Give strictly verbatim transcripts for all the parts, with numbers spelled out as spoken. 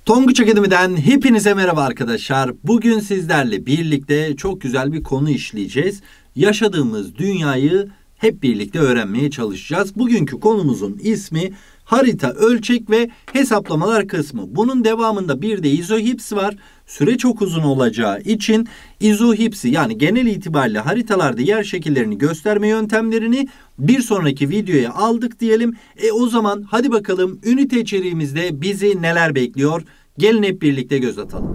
Tonguç Akademi'den hepinize merhaba arkadaşlar. Bugün sizlerle birlikte çok güzel bir konu işleyeceğiz. Yaşadığımız dünyayı hep birlikte öğrenmeye çalışacağız. Bugünkü konumuzun ismi harita, ölçek ve hesaplamalar kısmı. Bunun devamında bir de izohips var. Süre çok uzun olacağı için izohipsi yani genel itibariyle haritalarda yer şekillerini gösterme yöntemlerini bir sonraki videoya aldık diyelim. E o zaman hadi bakalım ünite içeriğimizde bizi neler bekliyor? Gelin hep birlikte göz atalım.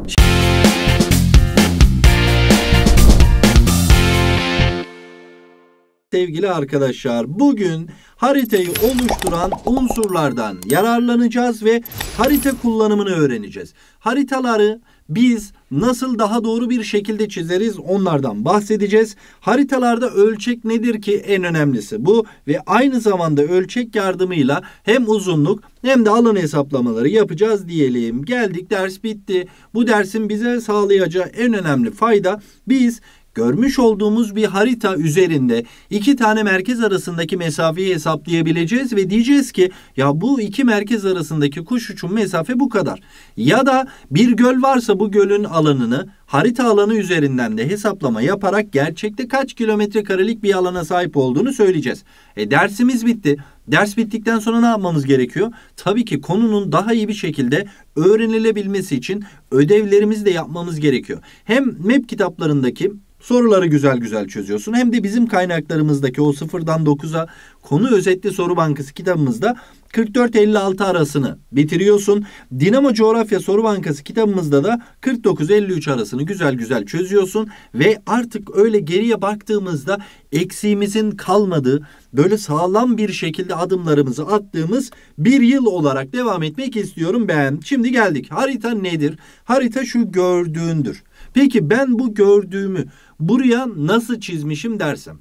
Sevgili arkadaşlar, bugün haritayı oluşturan unsurlardan yararlanacağız ve harita kullanımını öğreneceğiz. Haritaları biz nasıl daha doğru bir şekilde çizeriz onlardan bahsedeceğiz. Haritalarda ölçek nedir ki? En önemlisi bu ve aynı zamanda ölçek yardımıyla hem uzunluk hem de alan hesaplamaları yapacağız diyelim. Geldik, ders bitti. Bu dersin bize sağlayacağı en önemli fayda, biz görmüş olduğumuz bir harita üzerinde iki tane merkez arasındaki mesafeyi hesaplayabileceğiz ve diyeceğiz ki ya bu iki merkez arasındaki kuş uçum mesafe bu kadar. Ya da bir göl varsa bu gölün alanını harita alanı üzerinden de hesaplama yaparak gerçekte kaç kilometre karelik bir alana sahip olduğunu söyleyeceğiz. E dersimiz bitti. Ders bittikten sonra ne yapmamız gerekiyor? Tabii ki konunun daha iyi bir şekilde öğrenilebilmesi için ödevlerimizi de yapmamız gerekiyor. Hem map kitaplarındaki soruları güzel güzel çözüyorsun, hem de bizim kaynaklarımızdaki o sıfırdan dokuza konu özetli soru bankası kitabımızda kırk dört elli altı arasını bitiriyorsun. Dinamo Coğrafya Soru Bankası kitabımızda da kırk dokuz elli üç arasını güzel güzel çözüyorsun ve artık öyle geriye baktığımızda eksiğimizin kalmadığı, böyle sağlam bir şekilde adımlarımızı attığımız bir yıl olarak devam etmek istiyorum ben. Şimdi geldik. Harita nedir? Harita şu gördüğündür. Peki ben bu gördüğümü buraya nasıl çizmişim dersem?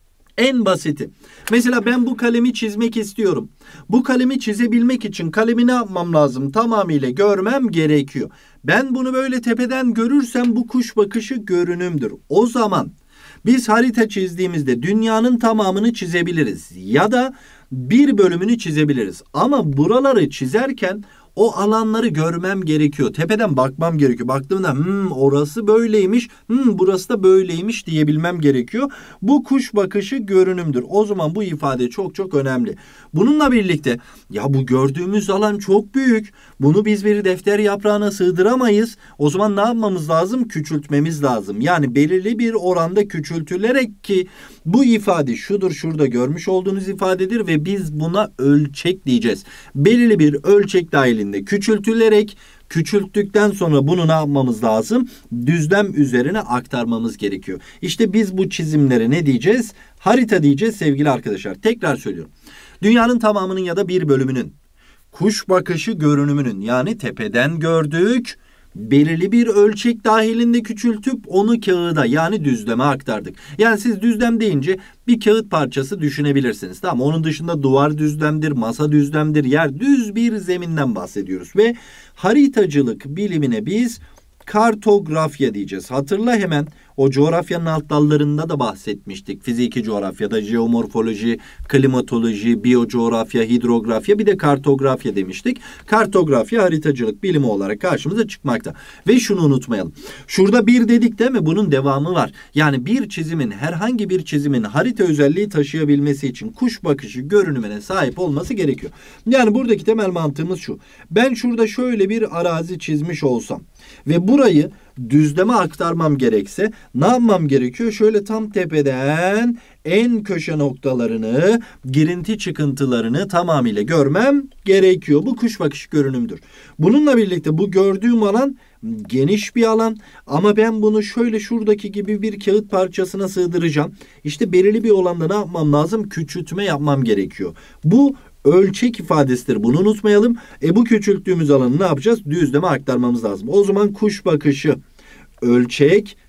En basiti. Mesela ben bu kalemi çizmek istiyorum. Bu kalemi çizebilmek için kalemi ne yapmam lazım? Tamamıyla görmem gerekiyor. Ben bunu böyle tepeden görürsem bu kuş bakışı görünümdür. O zaman biz harita çizdiğimizde dünyanın tamamını çizebiliriz ya da bir bölümünü çizebiliriz. Ama buraları çizerken o alanları görmem gerekiyor. Tepeden bakmam gerekiyor. Baktığımda hmm, orası böyleymiş, hmm, burası da böyleymiş diyebilmem gerekiyor. Bu kuş bakışı görünümdür. O zaman bu ifade çok çok önemli. Bununla birlikte ya bu gördüğümüz alan çok büyük. Bunu biz bir defter yaprağına sığdıramayız. O zaman ne yapmamız lazım? Küçültmemiz lazım. Yani belirli bir oranda küçültülerek, ki bu ifade şudur, şurada görmüş olduğunuz ifadedir ve biz buna ölçek diyeceğiz. Belirli bir ölçek dahilinde küçültülerek, küçülttükten sonra bunu ne yapmamız lazım? Düzlem üzerine aktarmamız gerekiyor. İşte biz bu çizimlere ne diyeceğiz? Harita diyeceğiz sevgili arkadaşlar. Tekrar söylüyorum. Dünyanın tamamının ya da bir bölümünün kuş bakışı görünümünün, yani tepeden gördük, belirli bir ölçek dahilinde küçültüp onu kağıda, yani düzleme aktardık. Yani siz düzlem deyince bir kağıt parçası düşünebilirsiniz. Tamam, onun dışında duvar düzlemdir, masa düzlemdir, yer düz bir zeminden bahsediyoruz. Ve haritacılık bilimine biz kartografya diyeceğiz. Hatırla hemen, o coğrafyanın alt dallarında da bahsetmiştik. Fiziki coğrafyada jeomorfoloji, klimatoloji, biyocoğrafya, hidrografya, bir de kartografya demiştik. Kartografya haritacılık bilimi olarak karşımıza çıkmakta. Ve şunu unutmayalım. Şurada bir dedik değil mi? Bunun devamı var. Yani bir çizimin, herhangi bir çizimin harita özelliği taşıyabilmesi için kuş bakışı görünümüne sahip olması gerekiyor. Yani buradaki temel mantığımız şu. Ben şurada şöyle bir arazi çizmiş olsam ve burayı düzleme aktarmam gerekse ne yapmam gerekiyor? Şöyle tam tepeden en köşe noktalarını, girinti çıkıntılarını tamamıyla görmem gerekiyor. Bu kuş bakışı görünümdür. Bununla birlikte bu gördüğüm alan geniş bir alan ama ben bunu şöyle şuradaki gibi bir kağıt parçasına sığdıracağım. İşte belirli bir olanda ne yapmam lazım? Küçültme yapmam gerekiyor. Bu ölçek ifadesidir. Bunu unutmayalım. E bu küçülttüğümüz alanı ne yapacağız? Düzleme aktarmamız lazım. O zaman kuş bakışı ölçek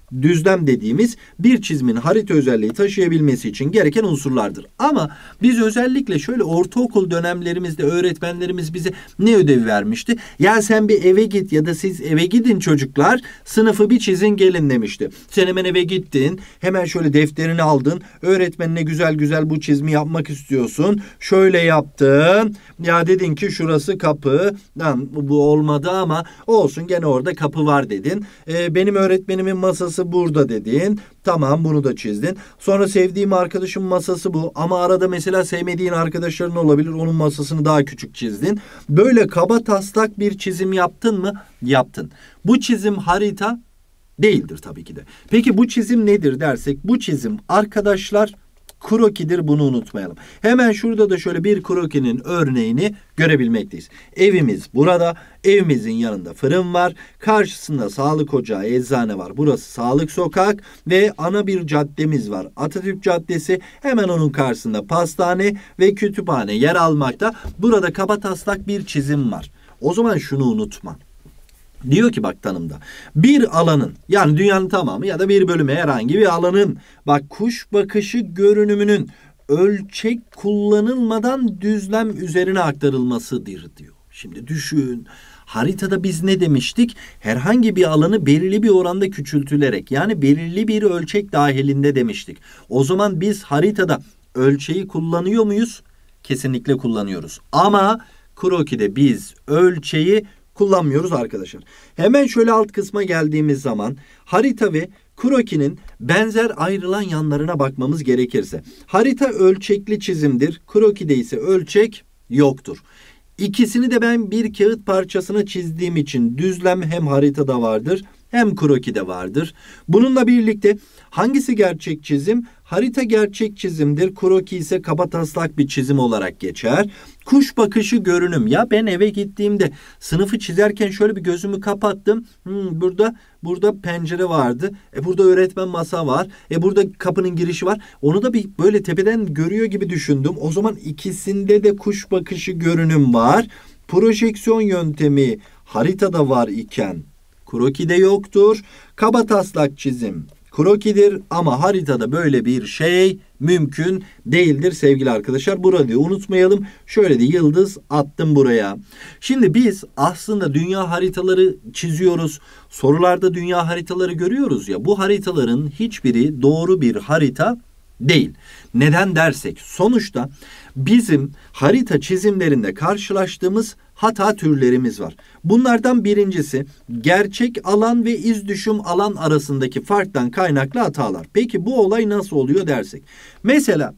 düzlem dediğimiz bir çizimin harita özelliği taşıyabilmesi için gereken unsurlardır. Ama biz özellikle şöyle ortaokul dönemlerimizde öğretmenlerimiz bize ne ödevi vermişti? Ya sen bir eve git ya da siz eve gidin çocuklar, sınıfı bir çizin gelin demişti. Sen hemen eve gittin, hemen şöyle defterini aldın, öğretmenine güzel güzel bu çizimi yapmak istiyorsun. Şöyle yaptın, ya dedin ki şurası kapı, lan bu olmadı ama olsun gene orada kapı var dedin. Ee, benim öğretmenimin masası burada dedin. Tamam, bunu da çizdin. Sonra sevdiğim arkadaşım masası bu ama arada mesela sevmediğin arkadaşların olabilir, onun masasını daha küçük çizdin. Böyle kaba taslak bir çizim yaptın mı? Yaptın. Bu çizim harita değildir tabii ki de. Peki bu çizim nedir dersek, bu çizim arkadaşlar krokidir, bunu unutmayalım. Hemen şurada da şöyle bir krokinin örneğini görebilmekteyiz. Evimiz burada, evimizin yanında fırın var, karşısında sağlık ocağı, eczane var. Burası Sağlık Sokak ve ana bir caddemiz var. Atatürk Caddesi, hemen onun karşısında pastane ve kütüphane yer almakta. Burada kabataslak bir çizim var. O zaman şunu unutma. Diyor ki bak tanımda, bir alanın, yani dünyanın tamamı ya da bir bölümü, herhangi bir alanın, bak kuş bakışı görünümünün ölçek kullanılmadan düzlem üzerine aktarılmasıdır diyor. Şimdi düşün, haritada biz ne demiştik? Herhangi bir alanı belirli bir oranda küçültülerek, yani belirli bir ölçek dahilinde demiştik. O zaman biz haritada ölçeği kullanıyor muyuz? Kesinlikle kullanıyoruz. Ama krokide biz ölçeği kullanmıyoruz arkadaşlar. Hemen şöyle alt kısma geldiğimiz zaman harita ve krokinin benzer ayrılan yanlarına bakmamız gerekirse. Harita ölçekli çizimdir. Krokide ise ölçek yoktur. İkisini de ben bir kağıt parçasına çizdiğim için düzlem hem haritada vardır hem krokide vardır. Bununla birlikte hangisi gerçek çizim? Harita gerçek çizimdir. Kroki ise kabataslak bir çizim olarak geçer. Kuş bakışı görünüm. Ya ben eve gittiğimde sınıfı çizerken şöyle bir gözümü kapattım. Hmm, burada burada pencere vardı. E burada öğretmen masa var. E burada kapının girişi var. Onu da bir böyle tepeden görüyor gibi düşündüm. O zaman ikisinde de kuş bakışı görünüm var. Projeksiyon yöntemi haritada var iken krokide yoktur. Kabataslak çizim krokidir ama haritada böyle bir şey mümkün değildir sevgili arkadaşlar. Burayı unutmayalım. Şöyle de yıldız attım buraya. Şimdi biz aslında dünya haritaları çiziyoruz. Sorularda dünya haritaları görüyoruz ya. Bu haritaların hiçbiri doğru bir harita değil. Neden dersek, sonuçta bizim harita çizimlerinde karşılaştığımız hata türlerimiz var. Bunlardan birincisi gerçek alan ve iz düşüm alan arasındaki farktan kaynaklı hatalar. Peki bu olay nasıl oluyor dersek. Mesela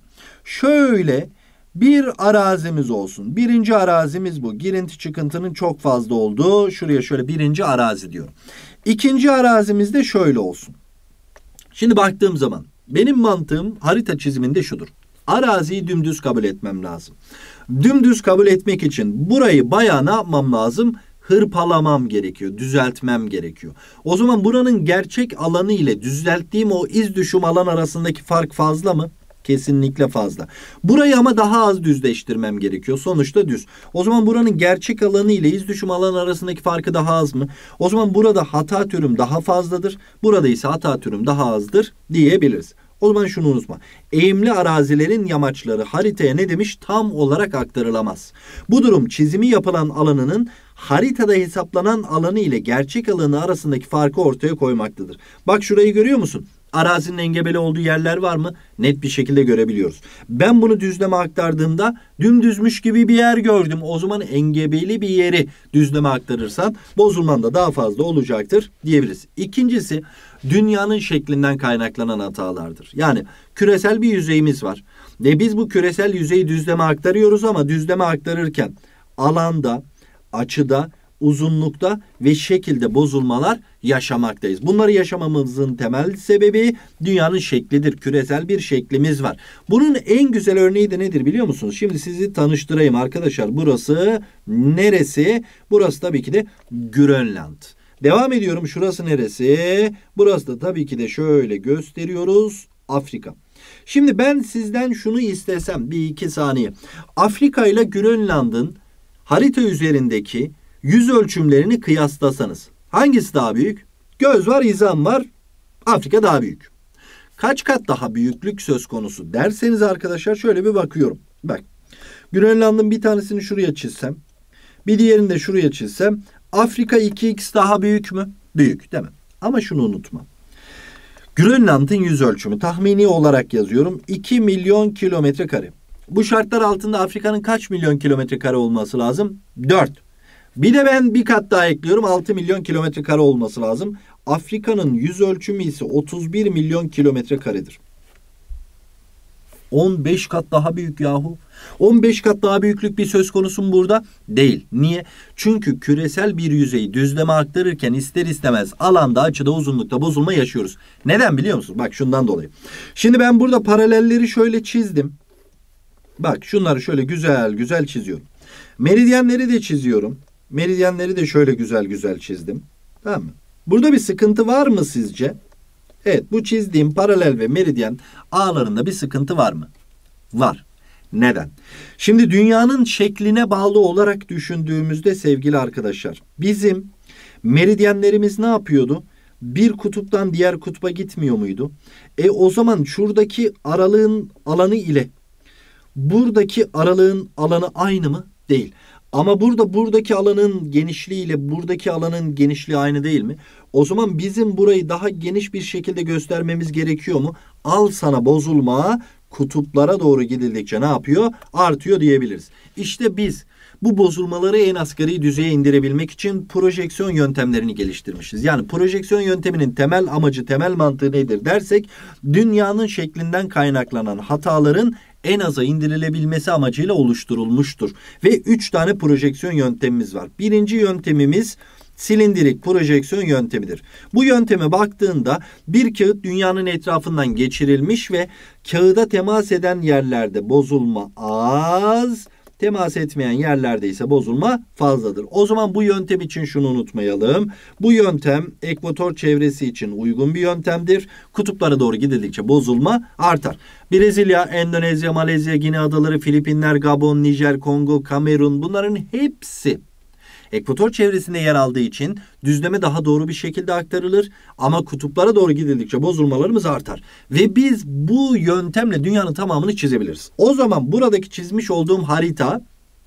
şöyle bir arazimiz olsun. Birinci arazimiz bu. Girinti çıkıntının çok fazla olduğu. Şuraya şöyle birinci arazi diyorum. İkinci arazimiz de şöyle olsun. Şimdi baktığım zaman benim mantığım harita çiziminde şudur. Araziyi dümdüz kabul etmem lazım. Dümdüz kabul etmek için burayı bayağı ne yapmam lazım? Hırpalamam gerekiyor, düzeltmem gerekiyor. O zaman buranın gerçek alanı ile düzelttiğim o iz düşüm alan arasındaki fark fazla mı? Kesinlikle fazla. Burayı ama daha az düzleştirmem gerekiyor. Sonuçta düz. O zaman buranın gerçek alanı ile iz düşüm alan arasındaki farkı daha az mı? O zaman burada hata türüm daha fazladır. Burada ise hata türüm daha azdır diyebiliriz. O zaman şunu unutma. Eğimli arazilerin yamaçları haritaya ne demiş? Tam olarak aktarılamaz. Bu durum çizimi yapılan alanının haritada hesaplanan alanı ile gerçek alanı arasındaki farkı ortaya koymaktadır. Bak şurayı görüyor musun? Arazinin engebeli olduğu yerler var mı? Net bir şekilde görebiliyoruz. Ben bunu düzleme aktardığımda dümdüzmüş gibi bir yer gördüm. O zaman engebeli bir yeri düzleme aktarırsan bozulman da daha fazla olacaktır diyebiliriz. İkincisi dünyanın şeklinden kaynaklanan hatalardır. Yani küresel bir yüzeyimiz var. Ve biz bu küresel yüzeyi düzleme aktarıyoruz ama düzleme aktarırken alanda, açıda, uzunlukta ve şekilde bozulmalar yaşamaktayız. Bunları yaşamamızın temel sebebi dünyanın şeklidir. Küresel bir şeklimiz var. Bunun en güzel örneği de nedir biliyor musunuz? Şimdi sizi tanıştırayım arkadaşlar. Burası neresi? Burası tabii ki de Grönland. Devam ediyorum. Şurası neresi? Burası da tabii ki de şöyle gösteriyoruz. Afrika. Şimdi ben sizden şunu istesem bir iki saniye. Afrika ile Grönland'ın harita üzerindeki yüz ölçümlerini kıyaslasanız hangisi daha büyük? Göz var, hizam var. Afrika daha büyük. Kaç kat daha büyüklük söz konusu derseniz arkadaşlar şöyle bir bakıyorum. Bak, Grönland'ın bir tanesini şuraya çizsem, bir diğerini de şuraya çizsem, Afrika iki x daha büyük mü? Büyük, değil mi? Ama şunu unutma. Grönland'ın yüz ölçümü tahmini olarak yazıyorum iki milyon kilometre kare. Bu şartlar altında Afrika'nın kaç milyon kilometre kare olması lazım? dört. Bir de ben bir kat daha ekliyorum, altı milyon kilometre kare olması lazım. Afrika'nın yüz ölçümü ise otuz bir milyon kilometre karedir. on beş kat daha büyük yahu. on beş kat daha büyüklük bir söz konusu mu burada? Değil. Niye? Çünkü küresel bir yüzeyi düzleme aktarırken ister istemez alanda, açıda, uzunlukta bozulma yaşıyoruz. Neden biliyor musunuz? Bak şundan dolayı. Şimdi ben burada paralelleri şöyle çizdim. Bak şunları şöyle güzel güzel çiziyorum. Meridyenleri de çiziyorum. Meridyenleri de şöyle güzel güzel çizdim. Tamam mı? Burada bir sıkıntı var mı sizce? Evet, bu çizdiğim paralel ve meridyen ağlarında bir sıkıntı var mı? Var. Neden? Şimdi dünyanın şekline bağlı olarak düşündüğümüzde sevgili arkadaşlar, bizim meridyenlerimiz ne yapıyordu? Bir kutuptan diğer kutba gitmiyor muydu? E o zaman şuradaki aralığın alanı ile buradaki aralığın alanı aynı mı? Değil. Ama burada buradaki alanın genişliği ile buradaki alanın genişliği aynı değil mi? O zaman bizim burayı daha geniş bir şekilde göstermemiz gerekiyor mu? Al sana bozulma kutuplara doğru gidildikçe ne yapıyor? Artıyor diyebiliriz. İşte biz bu bozulmaları en asgari düzeye indirebilmek için projeksiyon yöntemlerini geliştirmişiz. Yani projeksiyon yönteminin temel amacı, temel mantığı nedir dersek, dünyanın şeklinden kaynaklanan hataların en aza indirilebilmesi amacıyla oluşturulmuştur. Ve üç tane projeksiyon yöntemimiz var. Birinci yöntemimiz silindirik projeksiyon yöntemidir. Bu yönteme baktığında bir kağıt dünyanın etrafından geçirilmiş ve kağıda temas eden yerlerde bozulma az, temas etmeyen yerlerde ise bozulma fazladır. O zaman bu yöntem için şunu unutmayalım. Bu yöntem ekvator çevresi için uygun bir yöntemdir. Kutuplara doğru gidildikçe bozulma artar. Brezilya, Endonezya, Malezya, Gine Adaları, Filipinler, Gabon, Nijer, Kongo, Kamerun, bunların hepsi ekvator çevresinde yer aldığı için düzleme daha doğru bir şekilde aktarılır. Ama kutuplara doğru gidildikçe bozulmalarımız artar. Ve biz bu yöntemle dünyanın tamamını çizebiliriz. O zaman buradaki çizmiş olduğum harita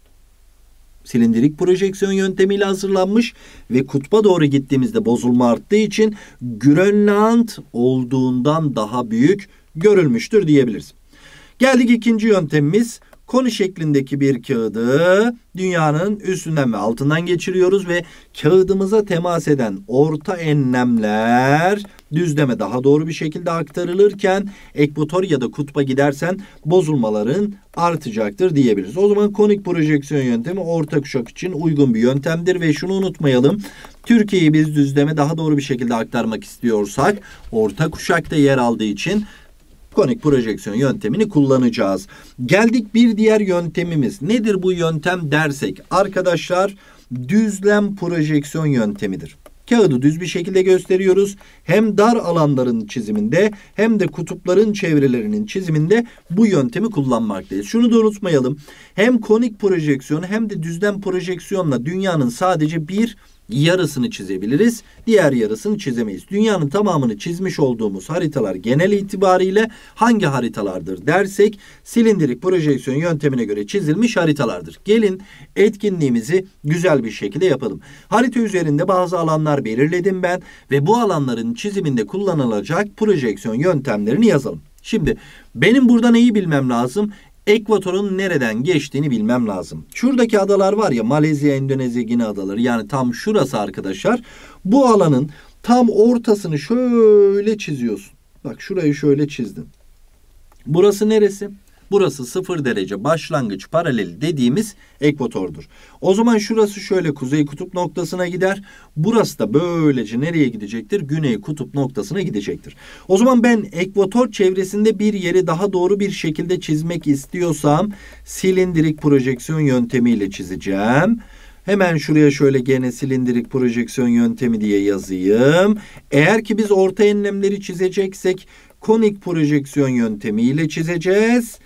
silindirik projeksiyon yöntemiyle hazırlanmış ve kutba doğru gittiğimizde bozulma arttığı için Grönland olduğundan daha büyük görülmüştür diyebiliriz. Geldik ikinci yöntemimiz. Koni şeklindeki bir kağıdı dünyanın üstünden ve altından geçiriyoruz ve kağıdımıza temas eden orta enlemler düzleme daha doğru bir şekilde aktarılırken ekvator ya da kutba gidersen bozulmaların artacaktır diyebiliriz. O zaman konik projeksiyon yöntemi orta kuşak için uygun bir yöntemdir ve şunu unutmayalım. Türkiye'yi biz düzleme daha doğru bir şekilde aktarmak istiyorsak orta kuşakta yer aldığı için konik projeksiyon yöntemini kullanacağız. Geldik bir diğer yöntemimiz. Nedir bu yöntem dersek? Arkadaşlar, düzlem projeksiyon yöntemidir. Kağıdı düz bir şekilde gösteriyoruz. Hem dar alanların çiziminde hem de kutupların çevrelerinin çiziminde bu yöntemi kullanmaktayız. Şunu da unutmayalım. Hem konik projeksiyon hem de düzlem projeksiyonla dünyanın sadece bir yarısını çizebiliriz. Diğer yarısını çizemeyiz. Dünyanın tamamını çizmiş olduğumuz haritalar genel itibariyle hangi haritalardır dersek silindirik projeksiyon yöntemine göre çizilmiş haritalardır. Gelin etkinliğimizi güzel bir şekilde yapalım. Harita üzerinde bazı alanlar belirledim ben ve bu alanların çiziminde kullanılacak projeksiyon yöntemlerini yazalım. Şimdi benim burada neyi bilmem lazım? Ekvatorun nereden geçtiğini bilmem lazım. Şuradaki adalar var ya, Malezya, Endonezya, Gine Adaları, yani tam şurası arkadaşlar. Bu alanın tam ortasını şöyle çiziyorsun. Bak şurayı şöyle çizdim. Burası neresi? Burası sıfır derece başlangıç paraleli dediğimiz ekvatordur. O zaman şurası şöyle kuzey kutup noktasına gider. Burası da böylece nereye gidecektir? Güney kutup noktasına gidecektir. O zaman ben ekvator çevresinde bir yeri daha doğru bir şekilde çizmek istiyorsam silindirik projeksiyon yöntemiyle çizeceğim. Hemen şuraya şöyle gene silindirik projeksiyon yöntemi diye yazayım. Eğer ki biz orta enlemleri çizeceksek konik projeksiyon yöntemiyle çizeceğiz.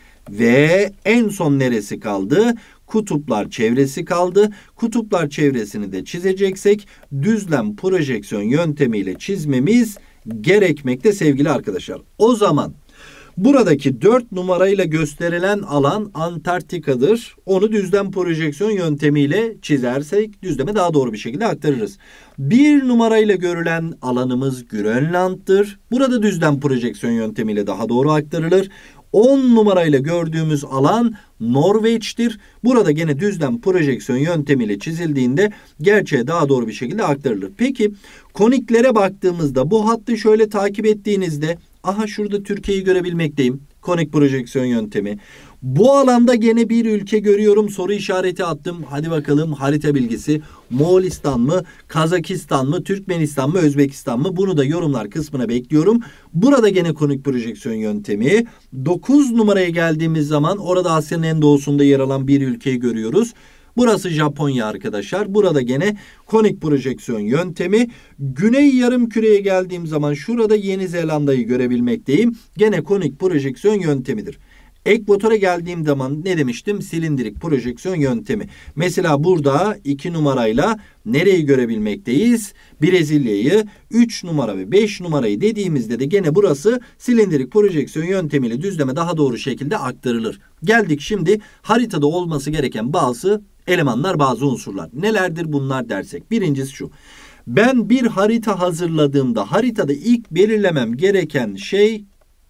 Ve en son neresi kaldı? Kutuplar çevresi kaldı. Kutuplar çevresini de çizeceksek düzlem projeksiyon yöntemiyle çizmemiz gerekmekte sevgili arkadaşlar. O zaman buradaki dört numarayla gösterilen alan Antarktika'dır. Onu düzlem projeksiyon yöntemiyle çizersek düzleme daha doğru bir şekilde aktarırız. Bir numarayla görülen alanımız Grönland'dır. Burada düzlem projeksiyon yöntemiyle daha doğru aktarılır. on numarayla gördüğümüz alan Norveç'tir. Burada gene düzlem projeksiyon yöntemiyle çizildiğinde gerçeğe daha doğru bir şekilde aktarılır. Peki koniklere baktığımızda bu hattı şöyle takip ettiğinizde aha şurada Türkiye'yi görebilmekteyim. Konik projeksiyon yöntemi. Bu alanda gene bir ülke görüyorum. Soru işareti attım. Hadi bakalım harita bilgisi. Moğolistan mı, Kazakistan mı, Türkmenistan mı, Özbekistan mı? Bunu da yorumlar kısmına bekliyorum. Burada gene konik projeksiyon yöntemi. dokuz numaraya geldiğimiz zaman orada Asya'nın en doğusunda yer alan bir ülkeyi görüyoruz. Burası Japonya arkadaşlar. Burada gene konik projeksiyon yöntemi. Güney yarımküreye geldiğim zaman şurada Yeni Zelanda'yı görebilmekteyim. Gene konik projeksiyon yöntemidir. Ekvatora geldiğim zaman ne demiştim? Silindirik projeksiyon yöntemi. Mesela burada iki numarayla nereyi görebilmekteyiz? Brezilya'yı, üç numara ve beş numarayı dediğimizde de gene burası silindirik projeksiyon yöntemiyle düzleme daha doğru şekilde aktarılır. Geldik şimdi haritada olması gereken bazı elemanlar, bazı unsurlar. Nelerdir bunlar dersek? Birincisi şu. Ben bir harita hazırladığımda haritada ilk belirlemem gereken şey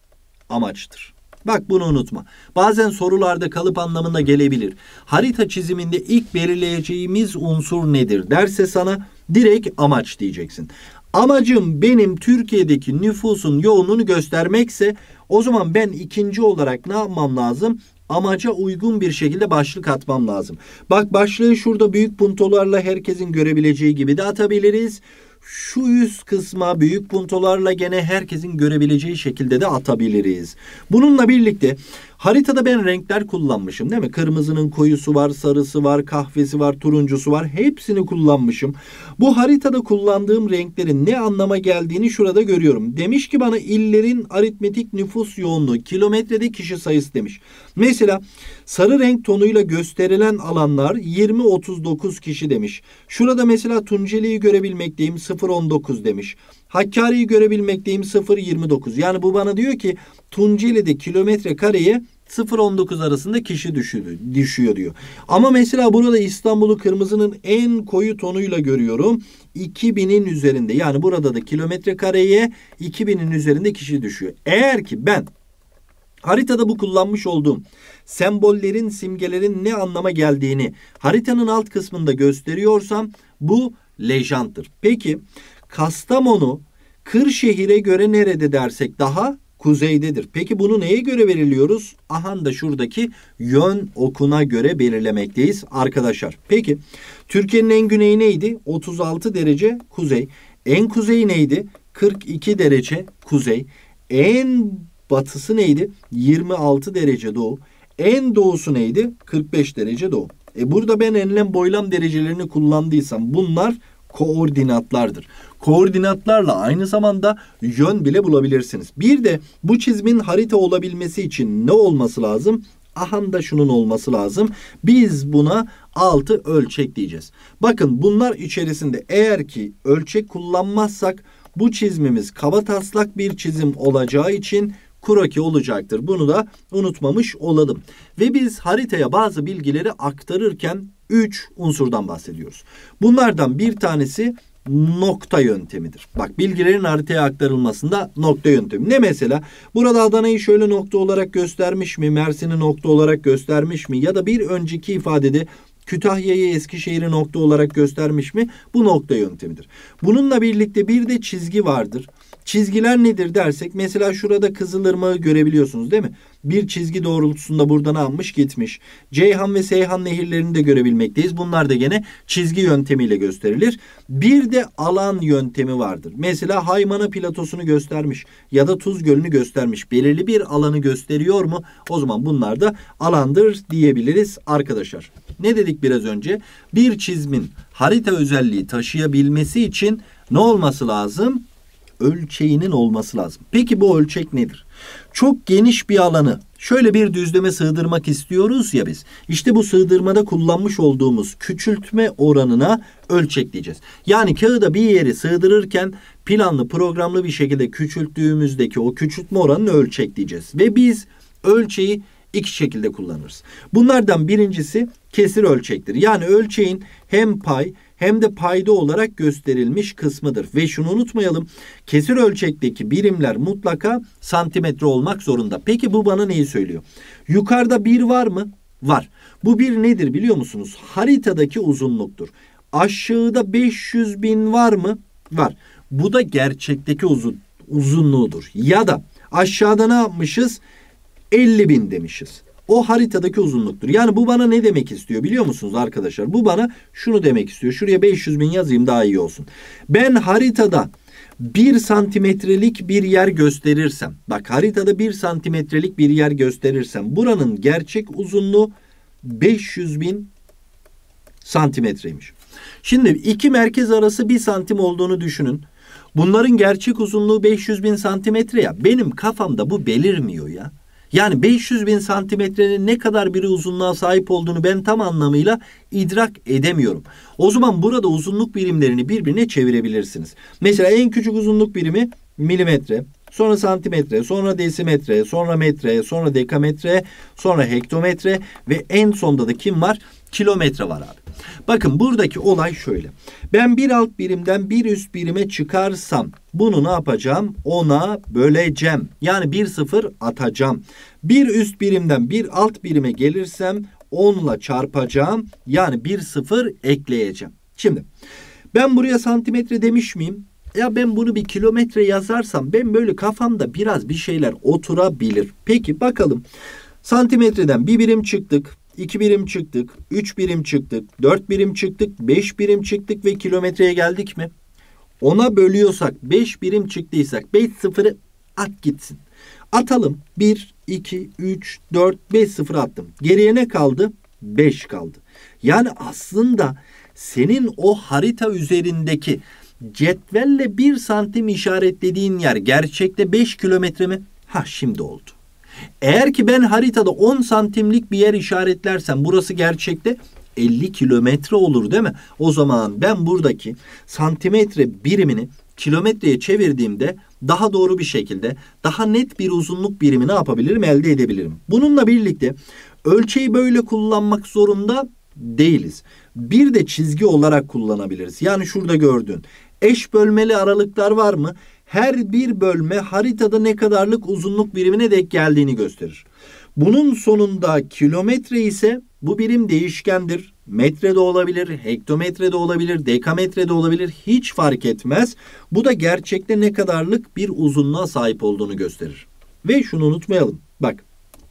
amaçtır. Bak bunu unutma. Bazen sorularda kalıp anlamında gelebilir. Harita çiziminde ilk belirleyeceğimiz unsur nedir derse sana direkt amaç diyeceksin. Amacım benim Türkiye'deki nüfusun yoğunluğunu göstermekse o zaman ben ikinci olarak ne yapmam lazım? Amaca uygun bir şekilde başlık atmam lazım. Bak başlığı şurada büyük puntolarla herkesin görebileceği gibi de atabiliriz. Şu üst kısma büyük puntolarla gene herkesin görebileceği şekilde de atabiliriz. Bununla birlikte haritada ben renkler kullanmışım değil mi? Kırmızının koyusu var, sarısı var, kahvesi var, turuncusu var. Hepsini kullanmışım. Bu haritada kullandığım renklerin ne anlama geldiğini şurada görüyorum. Demiş ki bana illerin aritmetik nüfus yoğunluğu kilometrede kişi sayısı demiş. Mesela sarı renk tonuyla gösterilen alanlar yirmi otuz dokuz kişi demiş. Şurada mesela Tunceli'yi görebilmekteyim sıfır virgül on dokuz demiş. Hakkari'yi görebilmekteyim sıfır virgül yirmi dokuz. Yani bu bana diyor ki Tunceli'de kilometre kareye sıfır virgül on dokuz arasında kişi düşüyor, düşüyor diyor. Ama mesela burada İstanbul'u kırmızının en koyu tonuyla görüyorum. iki binin üzerinde. Yani burada da kilometre kareye iki binin üzerinde kişi düşüyor. Eğer ki ben haritada bu kullanmış olduğum sembollerin, simgelerin ne anlama geldiğini haritanın alt kısmında gösteriyorsam bu lejantdır. Peki Kastamonu Kırşehir'e göre nerede dersek daha kuzeydedir. Peki bunu neye göre veriliyoruz? Aha da şuradaki yön okuna göre belirlemekteyiz arkadaşlar. Peki Türkiye'nin en güneyi neydi? otuz altı derece kuzey. En kuzeyi neydi? kırk iki derece kuzey. En batısı neydi? yirmi altı derece doğu. En doğusu neydi? kırk beş derece doğu. E burada ben enlem boylam derecelerini kullandıysam bunlar koordinatlardır. Koordinatlarla aynı zamanda yön bile bulabilirsiniz. Bir de bu çizimin harita olabilmesi için ne olması lazım? Aha da şunun olması lazım. Biz buna altı ölçek diyeceğiz. Bakın bunlar içerisinde eğer ki ölçek kullanmazsak bu çizimimiz kabataslak bir çizim olacağı için kroki olacaktır. Bunu da unutmamış olalım. Ve biz haritaya bazı bilgileri aktarırken üç unsurdan bahsediyoruz. Bunlardan bir tanesi nokta yöntemidir. Bak bilgilerin haritaya aktarılmasında nokta yöntemi. Ne mesela? Burada Adana'yı şöyle nokta olarak göstermiş mi? Mersin'i nokta olarak göstermiş mi? Ya da bir önceki ifadede Kütahya'yı Eskişehir'i nokta olarak göstermiş mi? Bu nokta yöntemidir. Bununla birlikte bir de çizgi vardır. Çizgiler nedir dersek mesela şurada Kızılırmak'ı görebiliyorsunuz değil mi? Bir çizgi doğrultusunda buradan almış gitmiş. Ceyhan ve Seyhan nehirlerini de görebilmekteyiz. Bunlar da gene çizgi yöntemiyle gösterilir. Bir de alan yöntemi vardır. Mesela Haymana platosunu göstermiş ya da Tuz Gölü'nü göstermiş. Belirli bir alanı gösteriyor mu? O zaman bunlar da alandır diyebiliriz arkadaşlar. Ne dedik biraz önce? Bir çizimin harita özelliği taşıyabilmesi için ne olması lazım? Ölçeğinin olması lazım. Peki bu ölçek nedir? Çok geniş bir alanı şöyle bir düzleme sığdırmak istiyoruz ya biz. İşte bu sığdırmada kullanmış olduğumuz küçültme oranına ölçek diyeceğiz. Yani kağıda bir yeri sığdırırken planlı programlı bir şekilde küçülttüğümüzdeki o küçültme oranını ölçekleyeceğiz. Ve biz ölçeği iki şekilde kullanırız. Bunlardan birincisi kesir ölçektir. Yani ölçeğin hem pay hem de payda olarak gösterilmiş kısmıdır. Ve şunu unutmayalım, kesir ölçekteki birimler mutlaka santimetre olmak zorunda. Peki bu bana neyi söylüyor? Yukarıda bir var mı? Var. Bu bir nedir biliyor musunuz? Haritadaki uzunluktur. Aşağıda beş yüz bin var mı? Var. Bu da gerçekteki uzun, uzunluğudur. Ya da aşağıda ne yapmışız? elli bin demişiz. O haritadaki uzunluktur. Yani bu bana ne demek istiyor biliyor musunuz arkadaşlar? Bu bana şunu demek istiyor. Şuraya beş yüz bin yazayım daha iyi olsun. Ben haritada bir santimetrelik bir yer gösterirsem, bak haritada bir santimetrelik bir yer gösterirsem, buranın gerçek uzunluğu beş yüz bin santimetreymiş. Şimdi iki merkez arası bir santim olduğunu düşünün. Bunların gerçek uzunluğu beş yüz bin santimetre ya. Benim kafamda bu belirmiyor ya. Yani beş yüz bin santimetrenin ne kadar bir uzunluğa sahip olduğunu ben tam anlamıyla idrak edemiyorum. O zaman burada uzunluk birimlerini birbirine çevirebilirsiniz. Mesela en küçük uzunluk birimi milimetre, sonra santimetre, sonra desimetre, sonra metre, sonra dekametre, sonra hektometre ve en sonda da kim var? Kilometre var abi. Bakın buradaki olay şöyle. Ben bir alt birimden bir üst birime çıkarsam bunu ne yapacağım? ona böleceğim. Yani bir sıfır atacağım. Bir üst birimden bir alt birime gelirsem onla çarpacağım. Yani bir sıfır ekleyeceğim. Şimdi ben buraya santimetre demiş miyim? Ya ben bunu bir kilometre yazarsam ben böyle kafamda biraz bir şeyler oturabilir. Peki bakalım. Santimetreden bir birim çıktık. iki birim çıktık, üç birim çıktık, dört birim çıktık, beş birim çıktık ve kilometreye geldik mi? ona bölüyorsak, beş birim çıktıysak, beş sıfırı at gitsin. Atalım. bir, iki, üç, dört, beş sıfır attım. Geriye ne kaldı? beş kaldı. Yani aslında senin o harita üzerindeki cetvelle bir santim işaretlediğin yer gerçekte beş kilometre mi? Ha şimdi oldu. Eğer ki ben haritada on santimlik bir yer işaretlersem burası gerçekte elli kilometre olur değil mi? O zaman ben buradaki santimetre birimini kilometreye çevirdiğimde daha doğru bir şekilde daha net bir uzunluk birimi ne yapabilirim? Elde edebilirim. Bununla birlikte ölçeği böyle kullanmak zorunda değiliz. Bir de çizgi olarak kullanabiliriz. Yani şurada gördüğün eş bölmeli aralıklar var mı? Her bir bölme haritada ne kadarlık uzunluk birimine denk geldiğini gösterir. Bunun sonunda kilometre ise bu birim değişkendir. Metre de olabilir, hektometre de olabilir, dekametre de olabilir. Hiç fark etmez. Bu da gerçekte ne kadarlık bir uzunluğa sahip olduğunu gösterir. Ve şunu unutmayalım. Bak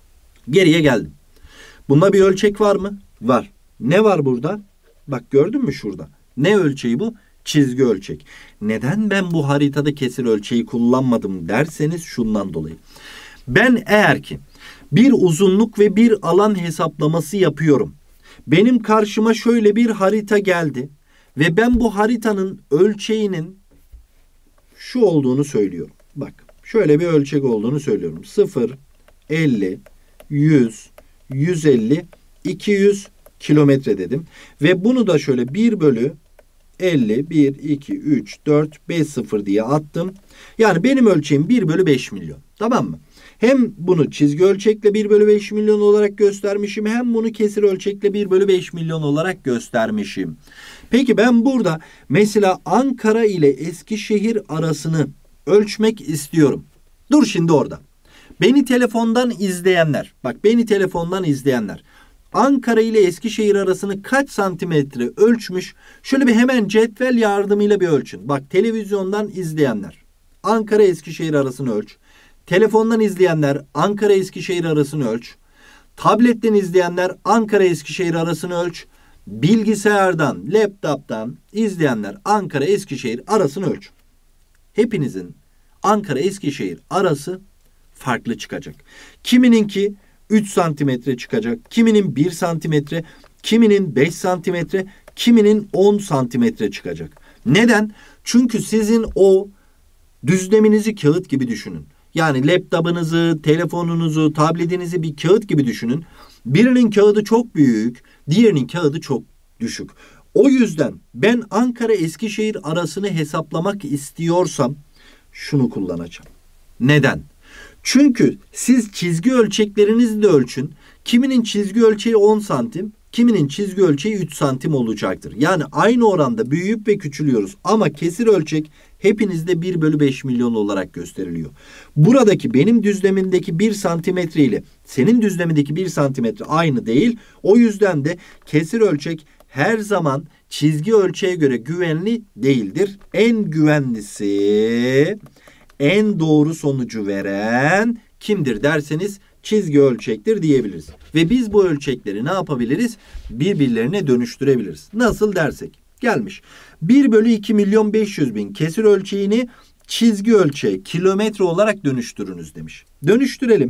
geriye geldim. Bunda bir ölçek var mı? Var. Ne var burada? Bak gördün mü şurada? Ne ölçeği bu? Çizgi ölçek. Neden ben bu haritada kesir ölçeği kullanmadım derseniz şundan dolayı. Ben eğer ki bir uzunluk ve bir alan hesaplaması yapıyorum. Benim karşıma şöyle bir harita geldi ve ben bu haritanın ölçeğinin şu olduğunu söylüyorum. Bak şöyle bir ölçek olduğunu söylüyorum. sıfır, elli, yüz, yüz elli, iki yüz kilometre dedim. Ve bunu da şöyle bir bölü elli, bir, iki, üç, dört, beş, sıfır diye attım. Yani benim ölçeğim bir bölü beş milyon. Tamam mı? Hem bunu çizgi ölçekle bir bölü beş milyon olarak göstermişim. Hem bunu kesir ölçekle bir bölü beş milyon olarak göstermişim. Peki ben burada mesela Ankara ile Eskişehir arasını ölçmek istiyorum. Dur şimdi orada. Beni telefondan izleyenler, bak beni telefondan izleyenler. Ankara ile Eskişehir arasını kaç santimetre ölçmüş? Şöyle bir hemen cetvel yardımıyla bir ölçün. Bak televizyondan izleyenler. Ankara Eskişehir arasını ölç. Telefondan izleyenler Ankara Eskişehir arasını ölç. Tabletten izleyenler Ankara Eskişehir arasını ölç. Bilgisayardan, laptop'tan izleyenler Ankara Eskişehir arasını ölç. Hepinizin Ankara Eskişehir arası farklı çıkacak. Kimininki üç santimetre çıkacak. Kiminin bir santimetre, kiminin beş santimetre, kiminin on santimetre çıkacak. Neden? Çünkü sizin o düzleminizi kağıt gibi düşünün. Yani laptopunuzu, telefonunuzu, tabletinizi bir kağıt gibi düşünün. Birinin kağıdı çok büyük, diğerinin kağıdı çok düşük. O yüzden ben Ankara-Eskişehir arasını hesaplamak istiyorsam şunu kullanacağım. Neden? Çünkü siz çizgi ölçeklerinizi de ölçün. Kiminin çizgi ölçeği on santim, kiminin çizgi ölçeği üç santim olacaktır. Yani aynı oranda büyüyüp ve küçülüyoruz. Ama kesir ölçek hepinizde bir bölü beş milyon olarak gösteriliyor. Buradaki benim düzlemindeki bir santimetre ile senin düzlemindeki bir santimetre aynı değil. O yüzden de kesir ölçek her zaman çizgi ölçeğe göre güvenli değildir. En güvenlisi, en doğru sonucu veren kimdir derseniz çizgi ölçektir diyebiliriz. Ve biz bu ölçekleri ne yapabiliriz? Birbirlerine dönüştürebiliriz. Nasıl dersek? Gelmiş. bir bölü iki milyon beş yüz bin kesir ölçeğini çizgi ölçeğe kilometre olarak dönüştürünüz demiş. Dönüştürelim.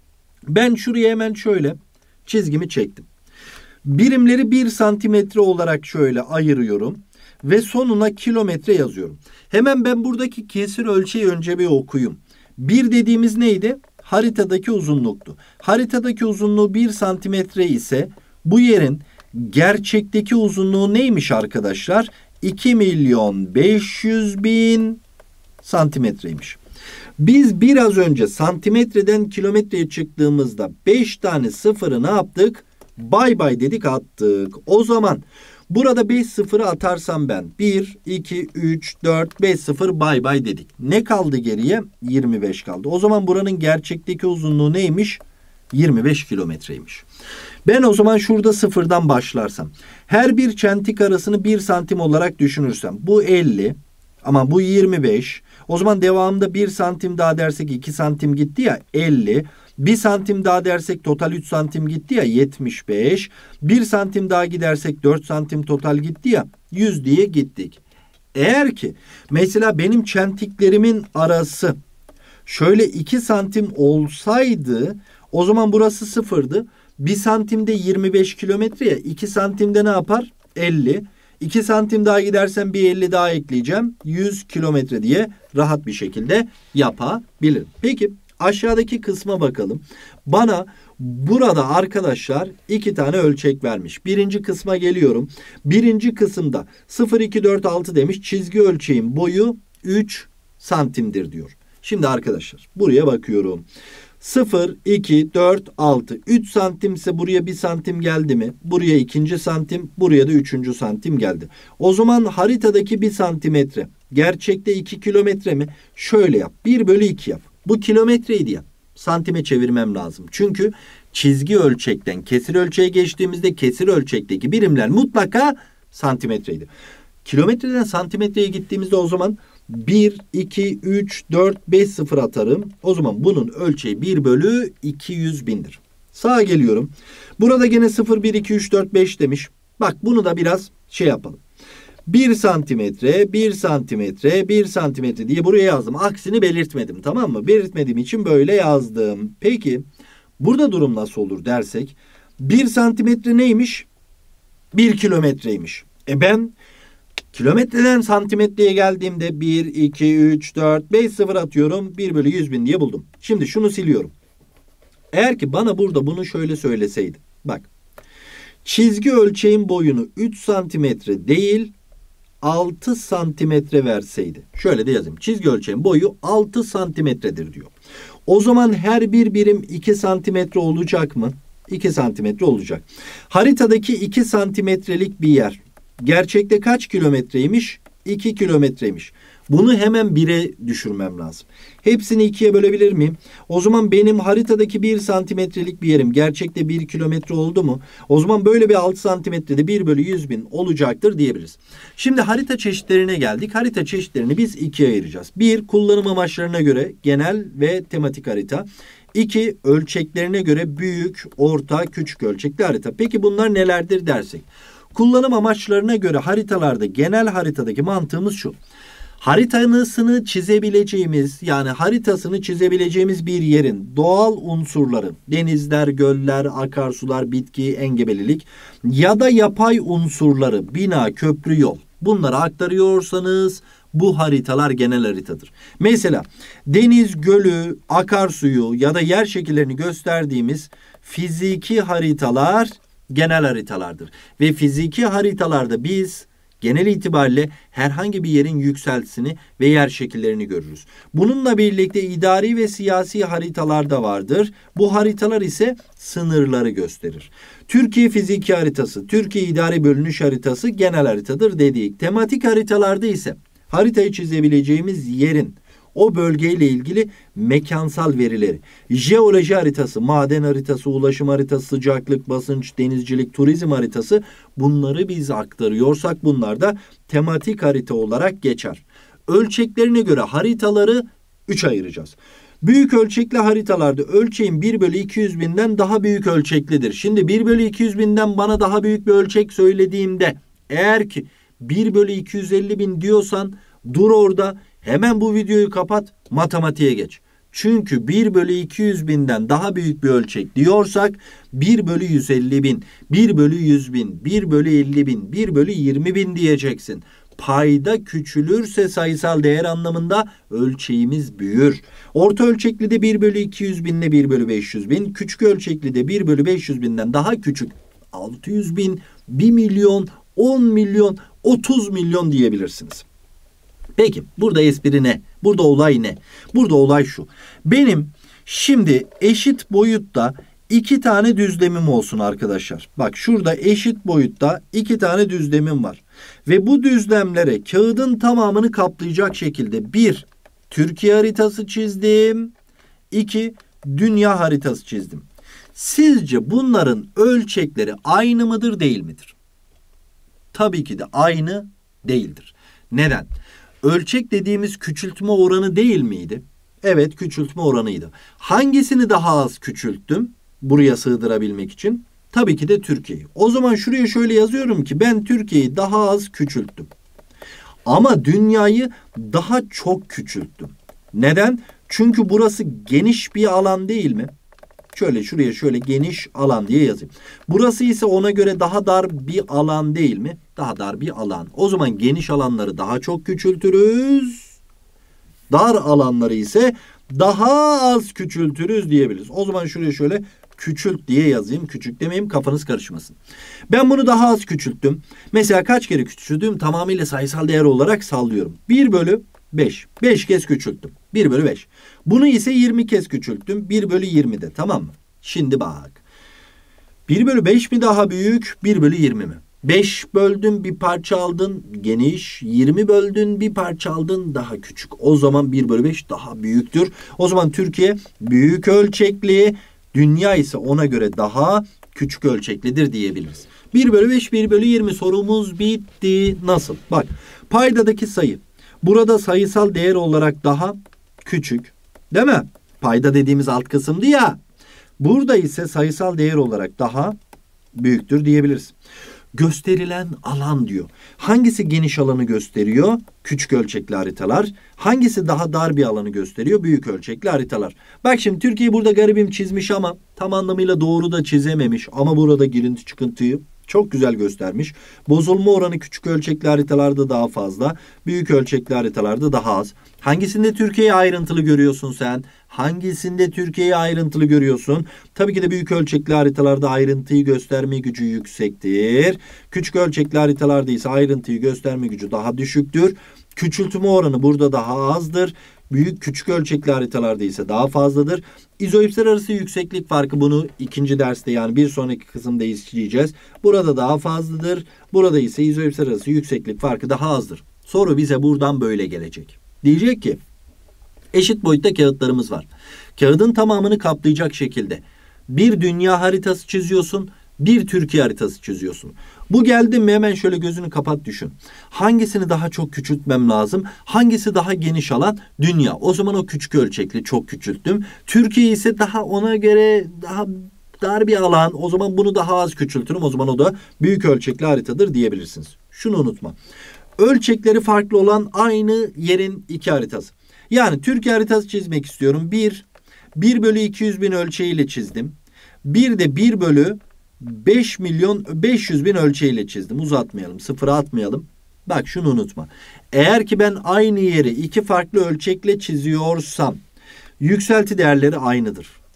Ben şuraya hemen şöyle çizgimi çektim. Birimleri bir santimetre olarak şöyle ayırıyorum. Ve sonuna kilometre yazıyorum. Hemen ben buradaki kesir ölçeği önce bir okuyayım. Bir dediğimiz neydi? Haritadaki uzunluktu. Haritadaki uzunluğu bir santimetre ise bu yerin gerçekteki uzunluğu neymiş arkadaşlar? iki milyon beş yüz bin santimetreymiş. Biz biraz önce santimetreden kilometreye çıktığımızda beş tane sıfırı ne yaptık? Bay bay dedik, attık. O zaman burada beş sıfırı atarsam ben bir, iki, üç, dört, beş sıfır bay bay dedik. Ne kaldı geriye? yirmi beş kaldı. O zaman buranın gerçekteki uzunluğu neymiş? yirmi beş kilometreymiş. Ben o zaman şurada sıfırdan başlarsam, her bir çentik arasını bir santim olarak düşünürsem, bu elli ama bu yirmi beş. O zaman devamında bir santim daha dersek iki santim gitti ya, elli. bir santim daha dersek total üç santim gitti ya, yetmiş beş. bir santim daha gidersek dört santim total gitti ya, yüz diye gittik. Eğer ki mesela benim çentiklerimin arası şöyle iki santim olsaydı, o zaman burası sıfırdı. bir santimde yirmi beş kilometre ya, iki santimde ne yapar? elli. iki santim daha gidersem bir elli daha ekleyeceğim. yüz kilometre diye rahat bir şekilde yapabilirim. Peki aşağıdaki kısma bakalım. Bana burada arkadaşlar iki tane ölçek vermiş. Birinci kısma geliyorum. Birinci kısımda sıfır, iki, dört, altı demiş. Çizgi ölçeğin boyu üç santimdir diyor. Şimdi arkadaşlar buraya bakıyorum. sıfır, iki, dört, altı. üç santimse buraya bir santim geldi mi? Buraya ikinci santim, buraya da üçüncü santim geldi. O zaman haritadaki bir santimetre gerçekte iki kilometre mi? Şöyle yap. bir bölü iki yap. Bu kilometreydi ya. Santime çevirmem lazım. Çünkü çizgi ölçekten kesir ölçeğe geçtiğimizde kesir ölçekteki birimler mutlaka santimetreydi. Kilometreden santimetreye gittiğimizde o zaman bir, iki, üç, dört, beş sıfır atarım. O zaman bunun ölçeği bir bölü iki yüz bindir. Sağa geliyorum. Burada gene sıfır, bir, iki, üç, dört, beş demiş. Bak bunu da biraz şey yapalım. bir santimetre, bir santimetre, bir santimetre diye buraya yazdım. Aksini belirtmedim, tamam mı? Belirtmediğim için böyle yazdım. Peki burada durum nasıl olur dersek, bir santimetre neymiş? bir kilometreymiş. E ben kilometreden santimetreye geldiğimde bir, iki, üç, dört, beş sıfır atıyorum. bir bölü yüz bin diye buldum. Şimdi şunu siliyorum. Eğer ki bana burada bunu şöyle söyleseydi. Bak. Çizgi ölçeğin boyunu üç santimetre değil altı santimetre verseydi. Şöyle de yazayım. Çizgi ölçeğin boyu altı santimetredir diyor. O zaman her bir birim iki santimetre olacak mı? iki santimetre olacak. Haritadaki iki santimetrelik bir yer gerçekte kaç kilometreymiş? iki kilometreymiş. Bunu hemen bire düşürmem lazım. Hepsini ikiye bölebilir miyim? O zaman benim haritadaki bir santimetrelik bir yerim gerçekte bir kilometre oldu mu? O zaman böyle bir altı santimetrede bir bölü yüz bin olacaktır diyebiliriz. Şimdi harita çeşitlerine geldik. Harita çeşitlerini biz ikiye ayıracağız. bir, kullanım amaçlarına göre genel ve tematik harita. iki, ölçeklerine göre büyük, orta, küçük ölçekli harita. Peki bunlar nelerdir dersek? Kullanım amaçlarına göre haritalarda genel haritadaki mantığımız şu. Haritasını çizebileceğimiz, yani haritasını çizebileceğimiz bir yerin doğal unsurları, denizler, göller, akarsular, bitki, engebelilik ya da yapay unsurları, bina, köprü, yol, bunları aktarıyorsanız bu haritalar genel haritadır. Mesela deniz, gölü, akarsuyu ya da yer şekillerini gösterdiğimiz fiziki haritalar genel haritalardır. Ve fiziki haritalarda biz genel itibariyle herhangi bir yerin yükseltisini ve yer şekillerini görürüz. Bununla birlikte idari ve siyasi haritalar da vardır. Bu haritalar ise sınırları gösterir. Türkiye fiziki haritası, Türkiye idari bölünüş haritası genel haritadır dedik. Tematik haritalarda ise haritayı çizebileceğimiz yerin o bölgeyle ilgili mekansal verileri, jeoloji haritası, maden haritası, ulaşım haritası, sıcaklık, basınç, denizcilik, turizm haritası, bunları biz aktarıyorsak bunlar da tematik harita olarak geçer. Ölçeklerine göre haritaları üçe ayıracağız. Büyük ölçekli haritalarda ölçeğin bir bölü iki yüz binden daha büyük ölçeklidir. Şimdi bir bölü iki yüz binden bana daha büyük bir ölçek söylediğimde eğer ki bir bölü iki yüz elli bin diyorsan dur orada, hemen bu videoyu kapat, matematiğe geç. Çünkü bir bölü iki yüz binden daha büyük bir ölçek diyorsak bir bölü yüz elli bin, bir bölü yüz bin, bir bölü elli bin, bir bölü yirmi bin diyeceksin. Payda küçülürse sayısal değer anlamında ölçeğimiz büyür. Orta ölçekli de bir bölü iki yüz bin ile bir bölü beş yüz bin, küçük ölçekli de bir bölü beş yüz binden daha küçük altı yüz bin, bir milyon, on milyon, otuz milyon diyebilirsiniz. Peki burada espri ne? Burada olay ne? Burada olay şu. Benim şimdi eşit boyutta iki tane düzlemim olsun arkadaşlar. Bak şurada eşit boyutta iki tane düzlemim var. Ve bu düzlemlere kağıdın tamamını kaplayacak şekilde bir Türkiye haritası çizdim. iki dünya haritası çizdim. Sizce bunların ölçekleri aynı mıdır, değil midir? Tabii ki de aynı değildir. Neden? Ölçek dediğimiz küçültme oranı değil miydi? Evet, küçültme oranıydı. Hangisini daha az küçülttüm buraya sığdırabilmek için? Tabii ki de Türkiye'yi. O zaman şuraya şöyle yazıyorum ki ben Türkiye'yi daha az küçülttüm. Ama dünyayı daha çok küçülttüm. Neden? Çünkü burası geniş bir alan değil mi? Şöyle şuraya şöyle geniş alan diye yazayım. Burası ise ona göre daha dar bir alan değil mi? Daha dar bir alan. O zaman geniş alanları daha çok küçültürüz. Dar alanları ise daha az küçültürüz diyebiliriz. O zaman şuraya şöyle küçült diye yazayım. Küçük demeyeyim, kafanız karışmasın. Ben bunu daha az küçülttüm. Mesela kaç kere küçülttüm? Tamamıyla sayısal değer olarak sallıyorum. bir bölü beş. beş kez küçülttüm. bir bölü beş. Bunu ise yirmi kez küçülttüm. bir bölü yirmide. Tamam mı? Şimdi bak. bir bölü beş mi daha büyük? bir bölü yirmi mi? beş böldün, bir parça aldın geniş. yirmi böldün, bir parça aldın daha küçük. O zaman bir bölü beş daha büyüktür. O zaman Türkiye büyük ölçekli, dünya ise ona göre daha küçük ölçeklidir diyebiliriz. bir bölü beş, bir bölü yirmi sorumuz bitti. Nasıl? Bak, paydadaki sayı burada sayısal değer olarak daha küçük. Değil mi? Payda dediğimiz alt kısımdı ya. Burada ise sayısal değer olarak daha büyüktür diyebiliriz. Gösterilen alan diyor. Hangisi geniş alanı gösteriyor? Küçük ölçekli haritalar. Hangisi daha dar bir alanı gösteriyor? Büyük ölçekli haritalar. Bak şimdi Türkiye burada garibim çizmiş ama tam anlamıyla doğru da çizememiş. Ama burada girinti çıkıntıyı çok güzel göstermiş. Bozulma oranı küçük ölçekli haritalarda daha fazla. Büyük ölçekli haritalarda daha az. Hangisinde Türkiye'yi ayrıntılı görüyorsun sen? Hangisinde Türkiye'yi ayrıntılı görüyorsun? Tabii ki de büyük ölçekli haritalarda ayrıntıyı gösterme gücü yüksektir. Küçük ölçekli haritalarda ise ayrıntıyı gösterme gücü daha düşüktür. Küçültme oranı burada daha azdır. Büyük küçük ölçekli haritalarda ise daha fazladır. İzoipsler arası yükseklik farkı, bunu ikinci derste yani bir sonraki kısımda işleyeceğiz. Burada daha fazladır. Burada ise izoipsler arası yükseklik farkı daha azdır. Soru bize buradan böyle gelecek. Diyecek ki eşit boyutta kağıtlarımız var. Kağıdın tamamını kaplayacak şekilde bir dünya haritası çiziyorsun, bir Türkiye haritası çiziyorsun. Bu geldi mi hemen şöyle gözünü kapat düşün. Hangisini daha çok küçültmem lazım? Hangisi daha geniş alan? Dünya. O zaman o küçük ölçekli çok küçülttüm. Türkiye ise daha ona göre daha dar bir alan. O zaman bunu daha az küçültürüm. O zaman o da büyük ölçekli haritadır diyebilirsiniz. Şunu unutma. Ölçekleri farklı olan aynı yerin iki haritası. Yani Türkiye haritası çizmek istiyorum. Bir, bir bölü iki yüz bin ölçeğiyle çizdim. Bir de bir bölü beş milyon beş yüz bin ölçeğiyle çizdim. Uzatmayalım, sıfıra atmayalım. Bak şunu unutma. Eğer ki ben aynı yeri iki farklı ölçekle çiziyorsam yükselti değerleri aynıdır.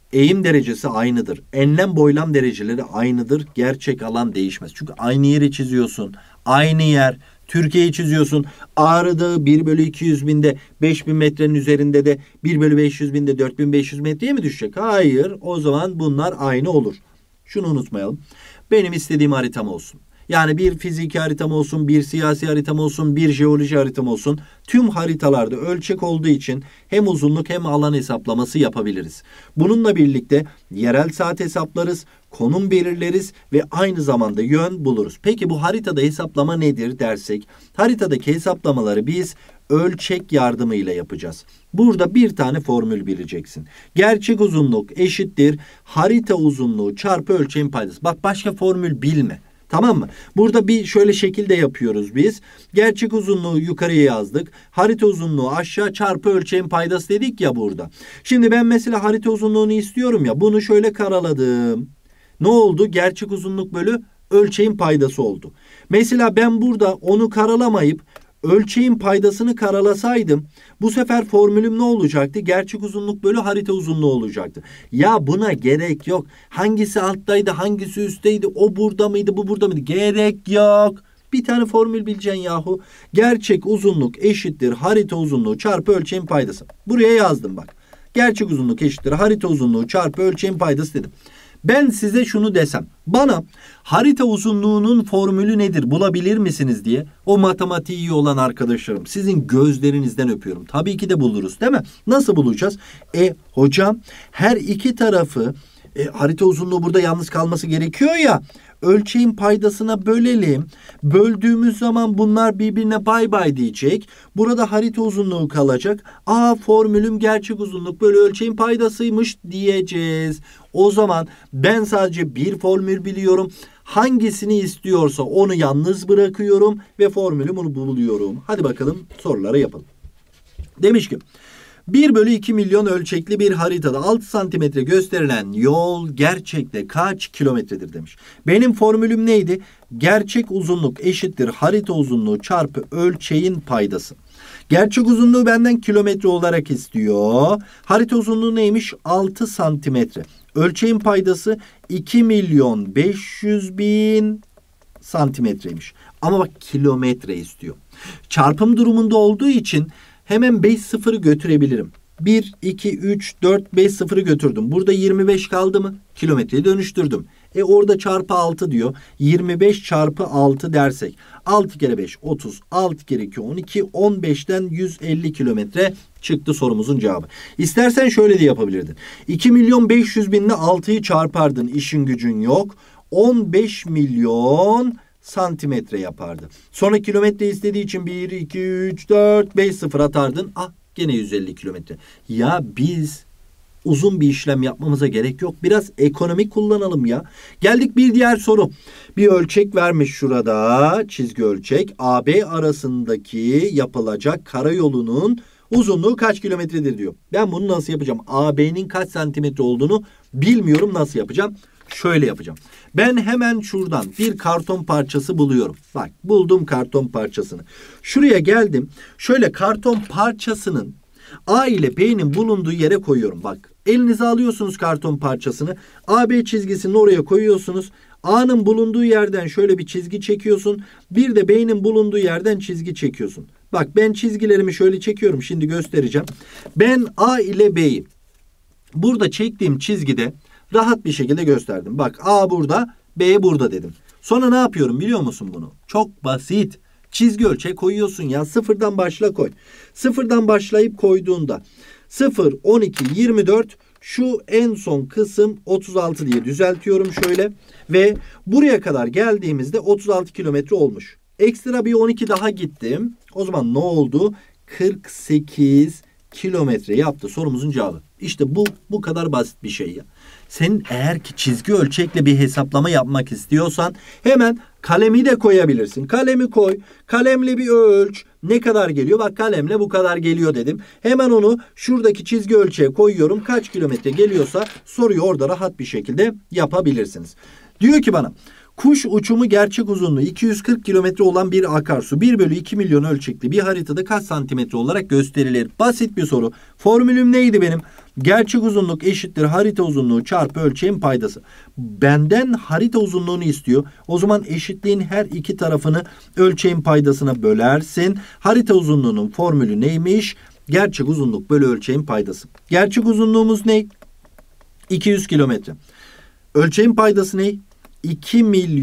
eğim derecesi aynıdır. Enlem boylam dereceleri aynıdır. Gerçek alan değişmez. Çünkü aynı yeri çiziyorsun. Aynı yer. Türkiye'yi çiziyorsun. Ağrı Dağı bir bölü iki yüz binde beş bin metrenin üzerinde de bir bölü beş yüz binde dört bin beş yüz metreye mi düşecek? Hayır. O zaman bunlar aynı olur. Şunu unutmayalım. Benim istediğim haritam olsun. Yani bir fiziki haritam olsun, bir siyasi haritam olsun, bir jeoloji haritam olsun. Tüm haritalarda ölçek olduğu için hem uzunluk hem alan hesaplaması yapabiliriz. Bununla birlikte yerel saat hesaplarız, konum belirleriz ve aynı zamanda yön buluruz. Peki bu haritada hesaplama nedir dersek, haritadaki hesaplamaları biz ölçek yardımıyla yapacağız. Burada bir tane formül bileceksin. Gerçek uzunluk eşittir harita uzunluğu çarpı ölçeğin paydası. Bak başka formül bilme. Tamam mı? Burada bir şöyle şekilde yapıyoruz biz. Gerçek uzunluğu yukarıya yazdık. Harita uzunluğu aşağı çarpı ölçeğin paydası dedik ya burada. Şimdi ben mesela harita uzunluğunu istiyorum ya. Bunu şöyle karaladım. Ne oldu? Gerçek uzunluk bölü ölçeğin paydası oldu. Mesela ben burada onu karalamayıp ölçeğin paydasını karalasaydım bu sefer formülüm ne olacaktı? Gerçek uzunluk bölü harita uzunluğu olacaktı. Ya buna gerek yok. Hangisi alttaydı, hangisi üstteydi, o burada mıydı, bu burada mıydı? Gerek yok. Bir tane formül bileceksin yahu. Gerçek uzunluk eşittir harita uzunluğu çarpı ölçeğin paydası. Buraya yazdım bak. Gerçek uzunluk eşittir harita uzunluğu çarpı ölçeğin paydası dedim. Ben size şunu desem, bana harita uzunluğunun formülü nedir bulabilir misiniz diye, o matematiği iyi olan arkadaşlarım sizin gözlerinizden öpüyorum. Tabii ki de buluruz değil mi? Nasıl bulacağız? E hocam her iki tarafı e, harita uzunluğu burada yalnız kalması gerekiyor ya. Ölçeğin paydasına bölelim. Böldüğümüz zaman bunlar birbirine bay bay diyecek. Burada harita uzunluğu kalacak. Aa formülüm gerçek uzunluk bölü ölçeğin paydasıymış diyeceğiz. O zaman ben sadece bir formül biliyorum. Hangisini istiyorsa onu yalnız bırakıyorum ve formülümü buluyorum. Hadi bakalım soruları yapalım. Demiş ki bir bölü iki milyon ölçekli bir haritada altı santimetre gösterilen yol gerçekte kaç kilometredir demiş. Benim formülüm neydi? Gerçek uzunluk eşittir harita uzunluğu çarpı ölçeğin paydası. Gerçek uzunluğu benden kilometre olarak istiyor. Harita uzunluğu neymiş? altı santimetre. Ölçeğin paydası iki milyon beş yüz bin santimetreymiş. Ama bak kilometre istiyor. Çarpım durumunda olduğu için hemen beş sıfırı götürebilirim. bir, iki, üç, dört, beş sıfırı götürdüm. Burada yirmi beş kaldı mı? Kilometreye dönüştürdüm. E orada çarpı altı diyor. yirmi beş çarpı altı dersek. altı kere beş otuz. altı kere iki on iki. on beşten yüz elli kilometre çıktı sorumuzun cevabı. İstersen şöyle de yapabilirdin. iki milyon beş yüz binle altıyı çarpardın. İşin gücün yok. on beş milyon santimetre yapardı. Sonra kilometre istediği için bir, iki, üç, dört, beş sıfır atardın. Ah gene yüz elli kilometre. Ya biz uzun bir işlem yapmamıza gerek yok. Biraz ekonomik kullanalım ya. Geldik bir diğer soru. Bir ölçek vermiş şurada. Çizgi ölçek. A B arasındaki yapılacak karayolunun uzunluğu kaç kilometredir diyor. Ben bunu nasıl yapacağım? A B'nin kaç santimetre olduğunu bilmiyorum. Nasıl yapacağım? Şöyle yapacağım. Ben hemen şuradan bir karton parçası buluyorum. Bak buldum karton parçasını. Şuraya geldim. Şöyle karton parçasının A ile B'nin bulunduğu yere koyuyorum. Bak elinize alıyorsunuz karton parçasını. A B çizgisini oraya koyuyorsunuz. A'nın bulunduğu yerden şöyle bir çizgi çekiyorsun. Bir de B'nin bulunduğu yerden çizgi çekiyorsun. Bak ben çizgilerimi şöyle çekiyorum. Şimdi göstereceğim. Ben A ile B'yi burada çektiğim çizgide rahat bir şekilde gösterdim. Bak A burada, B burada dedim. Sonra ne yapıyorum biliyor musun bunu? Çok basit. Çizgi ölçek koyuyorsun ya. Sıfırdan başla koy. Sıfırdan başlayıp koyduğunda sıfır, on iki, yirmi dört şu en son kısım otuz altı diye düzeltiyorum şöyle. Ve buraya kadar geldiğimizde otuz altı kilometre olmuş. Ekstra bir on iki daha gittim. O zaman ne oldu? kırk sekiz kilometre yaptı sorumuzun cevabı. İşte bu bu kadar basit bir şey ya. Sen eğer ki çizgi ölçekle bir hesaplama yapmak istiyorsan hemen kalemi de koyabilirsin. Kalemi koy. Kalemle bir ölç. Ne kadar geliyor? Bak kalemle bu kadar geliyor dedim. Hemen onu şuradaki çizgi ölçeğe koyuyorum. Kaç kilometre geliyorsa soruyu orada rahat bir şekilde yapabilirsiniz. Diyor ki bana Kuş uçumu gerçek uzunluğu iki yüz kırk kilometre olan bir akarsu bir bölü iki milyon ölçekli bir haritada kaç santimetre olarak gösterilir? Basit bir soru. Formülüm neydi benim? Gerçek uzunluk eşittir harita uzunluğu çarpı ölçeğin paydası. Benden harita uzunluğunu istiyor. O zaman eşitliğin her iki tarafını ölçeğin paydasına bölersin. Harita uzunluğunun formülü neymiş? Gerçek uzunluk bölü ölçeğin paydası. Gerçek uzunluğumuz ne? iki yüz kilometre. Ölçeğin paydası ne? iki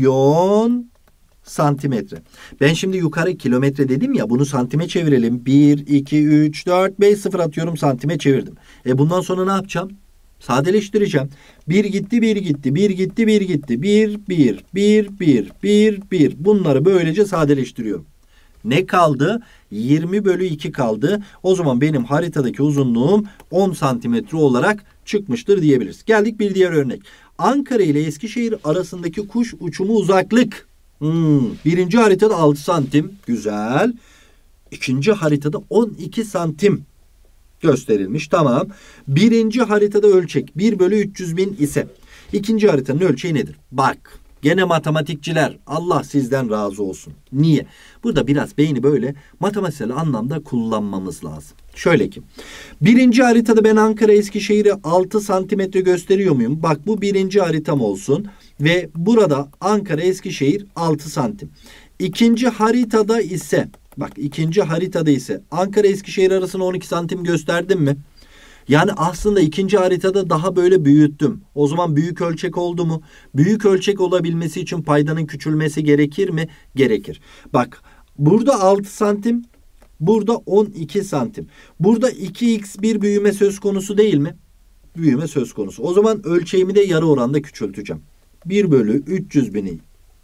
milyon santimetre. Ben şimdi yukarı kilometre dedim ya, bunu santime çevirelim. bir, iki, üç, dört, beş, sıfır atıyorum, santime çevirdim. E bundan sonra ne yapacağım? Sadeleştireceğim. bir gitti, bir gitti, bir gitti, bir gitti. bir, bir, bir, bir, bir, bir. Bunları böylece sadeleştiriyorum. Ne kaldı? yirmi bölü iki kaldı. O zaman benim haritadaki uzunluğum on santimetre olarak çıkmıştır diyebiliriz. Geldik bir diğer örnek. Ankara ile Eskişehir arasındaki kuş uçumu uzaklık. Hmm, birinci haritada altı santim. Güzel. İkinci haritada on iki santim gösterilmiş. Tamam. Birinci haritada ölçek bir bölü üç yüz bin ise ikinci haritanın ölçeği nedir? Bak. Gene matematikçiler, Allah sizden razı olsun. Niye? Burada biraz beyni böyle matematiksel anlamda kullanmamız lazım. Şöyle ki, birinci haritada ben Ankara Eskişehir'i altı santimetre gösteriyor muyum? Bak, bu birinci haritam olsun ve burada Ankara Eskişehir altı santim. İkinci haritada ise, bak ikinci haritada ise Ankara Eskişehir arasında on iki santim gösterdim mi? Yani aslında ikinci haritada daha böyle büyüttüm. O zaman büyük ölçek oldu mu? Büyük ölçek olabilmesi için paydanın küçülmesi gerekir mi? Gerekir. Bak, burada altı santim, burada on iki santim. Burada iki x bir büyüme söz konusu değil mi? Büyüme söz konusu. O zaman ölçeğimi de yarı oranda küçülteceğim. bir bölü üç yüz bini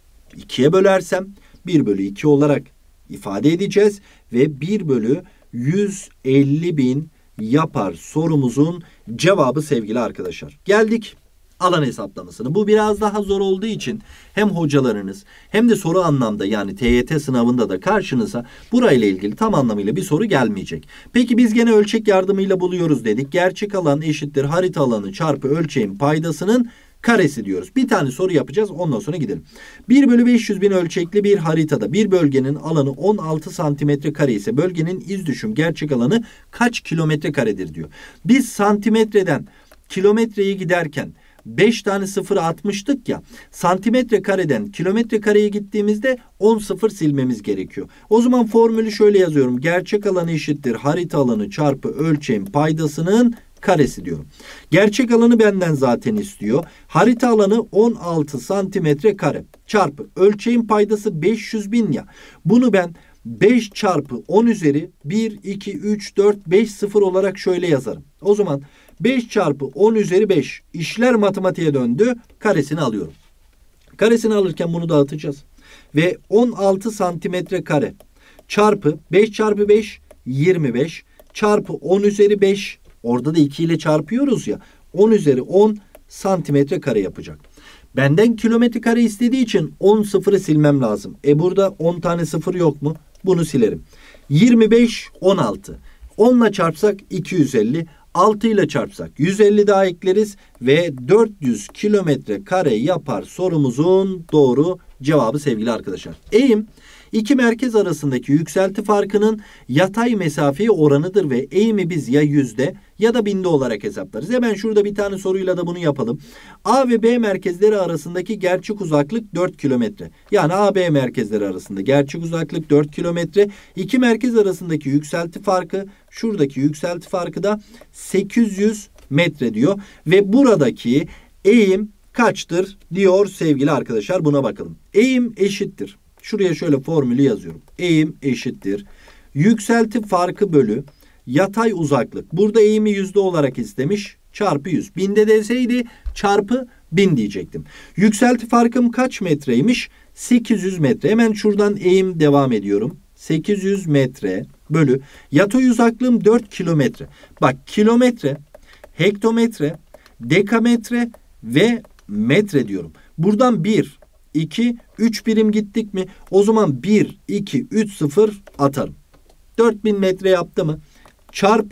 ikiye bölersem bir bölü iki olarak ifade edeceğiz. Ve bir bölü yüz elli bin yapar sorumuzun cevabı sevgili arkadaşlar. Geldik alan hesaplamasını. Bu biraz daha zor olduğu için hem hocalarınız hem de soru anlamda, yani T Y T sınavında da karşınıza burayla ilgili tam anlamıyla bir soru gelmeyecek. Peki biz gene ölçek yardımıyla buluyoruz dedik. Gerçek alan eşittir harita alanı çarpı ölçeğin paydasının karesi diyoruz. Bir tane soru yapacağız, ondan sonra gidelim. bir bölü beş yüz bin ölçekli bir haritada bir bölgenin alanı on altı santimetre kare ise bölgenin iz düşüm gerçek alanı kaç kilometre karedir diyor. Biz santimetreden kilometreye giderken beş tane sıfır atmıştık ya. Santimetre kareden kilometre kareye gittiğimizde on sıfır silmemiz gerekiyor. O zaman formülü şöyle yazıyorum. Gerçek alanı eşittir harita alanı çarpı ölçeğin paydasının karesi diyorum. Gerçek alanı benden zaten istiyor. Harita alanı on altı santimetre kare çarpı ölçeğin paydası beş yüz bin ya. Bunu ben beş çarpı on üzeri bir, iki, üç, dört, beş, sıfır olarak şöyle yazarım. O zaman beş çarpı on üzeri beş işler matematiğe döndü. Karesini alıyorum. Karesini alırken bunu dağıtacağız. Ve on altı santimetre kare çarpı beş çarpı beş yirmi beş çarpı on üzeri beş, orada da iki ile çarpıyoruz ya, on üzeri on santimetre kare yapacak. Benden kilometre kare istediği için on sıfırı silmem lazım. E burada on tane sıfır yok mu? Bunu silerim. yirmi beş, on altı. on ile çarpsak iki yüz elli. altı ile çarpsak yüz elli daha ekleriz ve dört yüz kilometre kare yapar sorumuzun doğru cevabı sevgili arkadaşlar. Eğim iki merkez arasındaki yükselti farkının yatay mesafeye oranıdır ve eğimi biz ya yüzde ya da binde olarak hesaplarız. Hemen şurada bir tane soruyla da bunu yapalım. A ve B merkezleri arasındaki gerçek uzaklık dört kilometre. Yani A B merkezleri arasında gerçek uzaklık dört kilometre. İki merkez arasındaki yükselti farkı, şuradaki yükselti farkı da sekiz yüz metre diyor. Ve buradaki eğim kaçtır diyor sevgili arkadaşlar, buna bakalım. Eğim eşittir. Şuraya şöyle formülü yazıyorum. Eğim eşittir yükselti farkı bölü yatay uzaklık. Burada eğimi yüzde olarak istemiş. Çarpı yüz. Binde deseydi çarpı bin diyecektim. Yükselti farkım kaç metreymiş? sekiz yüz metre. Hemen şuradan eğim devam ediyorum. sekiz yüz metre bölü yatay uzaklığım dört kilometre. Bak, kilometre, hektometre, dekametre ve metre diyorum. Buradan bir, iki, üç birim gittik mi? O zaman bir, iki, üç, sıfır atarım. dört bin metre yaptı mı? Çarpı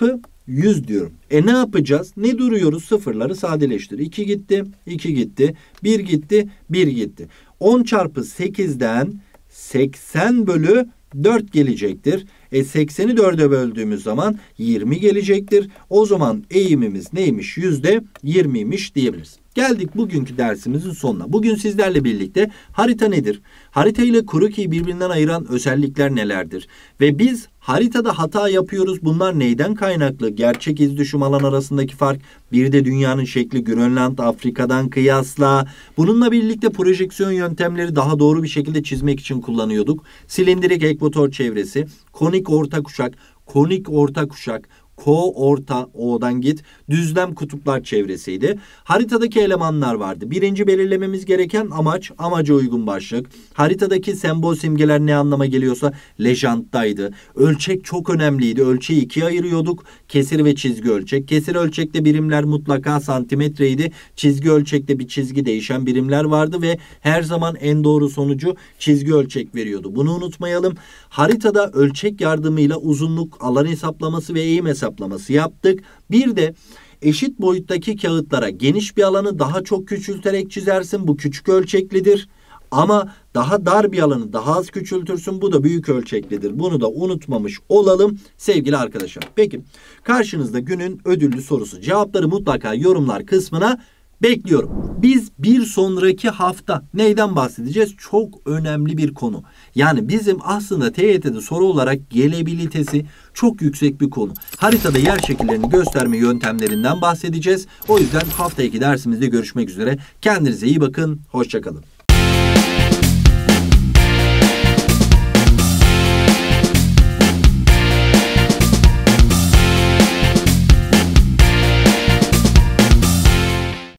yüz diyorum. E ne yapacağız? Ne duruyoruz? Sıfırları sadeleştir. iki gitti, iki gitti, bir gitti, bir gitti. on çarpı sekizden seksen bölü dört gelecektir. E sekseni dörde böldüğümüz zaman yirmi gelecektir. O zaman eğimimiz neymiş? yüzde yirmiymiş diyebiliriz. Geldik bugünkü dersimizin sonuna. Bugün sizlerle birlikte harita nedir? Harita ile krokiyi birbirinden ayıran özellikler nelerdir? Ve biz haritada hata yapıyoruz. Bunlar neyden kaynaklı? Gerçek iz düşüm alan arasındaki fark. Bir de dünyanın şekli Grönland, Afrika'dan kıyasla. Bununla birlikte projeksiyon yöntemleri daha doğru bir şekilde çizmek için kullanıyorduk. Silindirik ekvator çevresi, konik orta kuşak, konik orta kuşak, Ko orta O'dan git. Düzlem kutuplar çevresiydi. Haritadaki elemanlar vardı. Birinci belirlememiz gereken amaç, amaca uygun başlık. Haritadaki sembol simgeler ne anlama geliyorsa lejanttaydı. Ölçek çok önemliydi. Ölçeği ikiye ayırıyorduk. Kesir ve çizgi ölçek. Kesir ölçekte birimler mutlaka santimetreydi. Çizgi ölçekte bir çizgi değişen birimler vardı ve her zaman en doğru sonucu çizgi ölçek veriyordu. Bunu unutmayalım. Haritada ölçek yardımıyla uzunluk, alan hesaplaması ve eğim hesaplaması yaptık. Bir de eşit boyuttaki kağıtlara geniş bir alanı daha çok küçülterek çizersin. Bu küçük ölçeklidir. Ama daha dar bir alanı daha az küçültürsün. Bu da büyük ölçeklidir. Bunu da unutmamış olalım sevgili arkadaşlar. Peki karşınızda günün ödüllü sorusu. Cevapları mutlaka yorumlar kısmına bekliyorum. Biz bir sonraki hafta neyden bahsedeceğiz? Çok önemli bir konu. Yani bizim aslında T Y T'de soru olarak gelebilitesi çok yüksek bir konu. Haritada yer şekillerini gösterme yöntemlerinden bahsedeceğiz. O yüzden hafta iki dersimizde görüşmek üzere. Kendinize iyi bakın. Hoşça kalın.